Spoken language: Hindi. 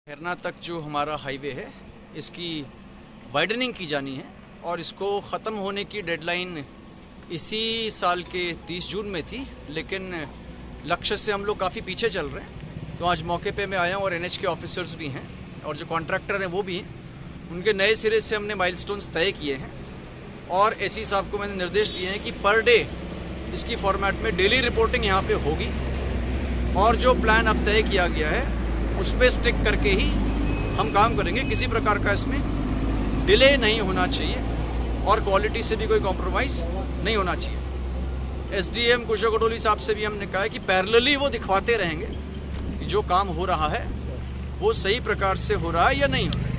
खैरना तक जो हमारा हाईवे है इसकी वाइडनिंग की जानी है और इसको ख़त्म होने की डेडलाइन इसी साल के 30 जून में थी, लेकिन लक्ष्य से हम लोग काफ़ी पीछे चल रहे हैं। तो आज मौके पे मैं आया हूँ और एनएच के ऑफिसर्स भी हैं और जो कॉन्ट्रैक्टर हैं वो भी हैं। उनके नए सिरे से हमने माइलस्टोन्स तय किए हैं और एसी साहब को मैंने निर्देश दिए हैं कि पर डे इसकी फॉर्मेट में डेली रिपोर्टिंग यहाँ पे होगी और जो प्लान अब तय किया गया है उस पर स्टिक करके ही हम काम करेंगे। किसी प्रकार का इसमें डिले नहीं होना चाहिए और क्वालिटी से भी कोई कॉम्प्रोमाइज़ नहीं होना चाहिए। एसडीएम कुशो कटोली साहब से भी हमने कहा है कि पैरेलली वो दिखवाते रहेंगे कि जो काम हो रहा है वो सही प्रकार से हो रहा है या नहीं हो रहा है।